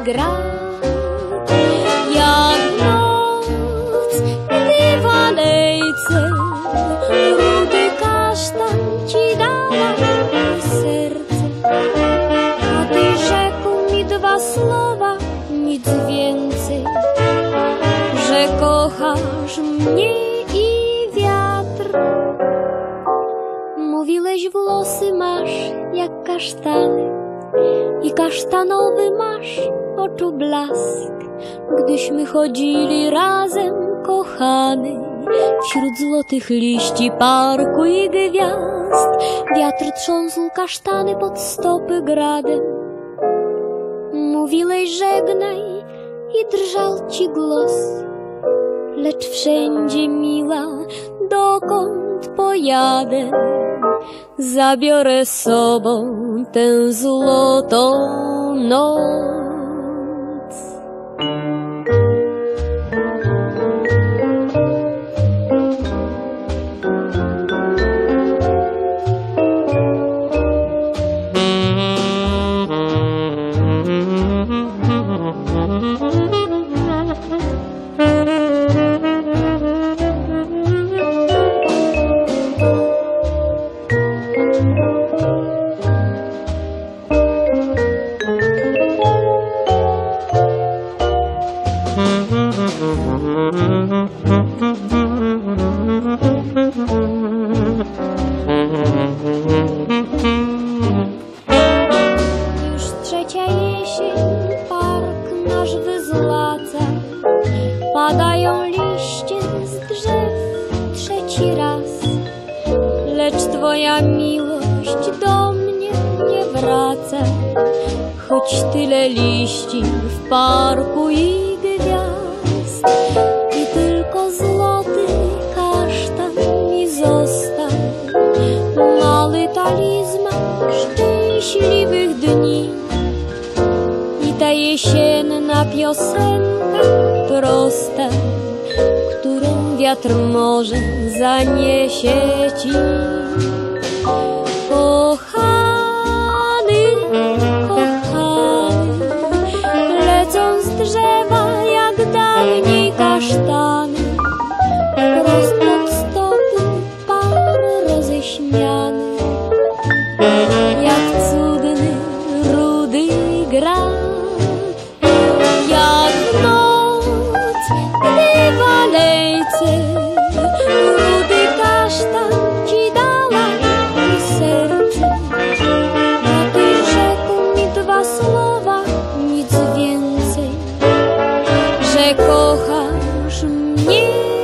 gra. Jak noc, gdy w alejce rudy kasztan ci dała serce, a ty rzekł mi dwa słowa, nic więcej, że kochasz mnie i wiatr. Mówiłeś, włosy masz jak kasztany i kasztanowy masz oczu blask. Gdyśmy chodzili razem, kochany, wśród złotych liści parku i gwiazd, wiatr trząsł kasztany pod stopy gradem. Mówiłeś, żegnaj i drżał ci głos, lecz wszędzie, miła, dokąd pojadę, zabiorę z sobą tę złotą noc. Już trzecia jesień, park nasz wyzłaca, padają liście z drzew trzeci raz, lecz twoja miłość do mnie nie wraca, choć tyle liści w parku i gwiazd. I tylko złoty kasztan mi został, mały talizman szczęśliwych dni. I ta jesienna piosenka prosta, którą wiatr może zaniesie ci. Kochany, kochany, lecą z drzewa jak dawniej kasztany, wprost pod stopy pan roześmiany, jak cudny rudy gra. Jak noc, gdy w alejce rudy kasztan ci dała mi serce, a ty rzekł mi dwa słowa, nic więcej, że kochasz mnie.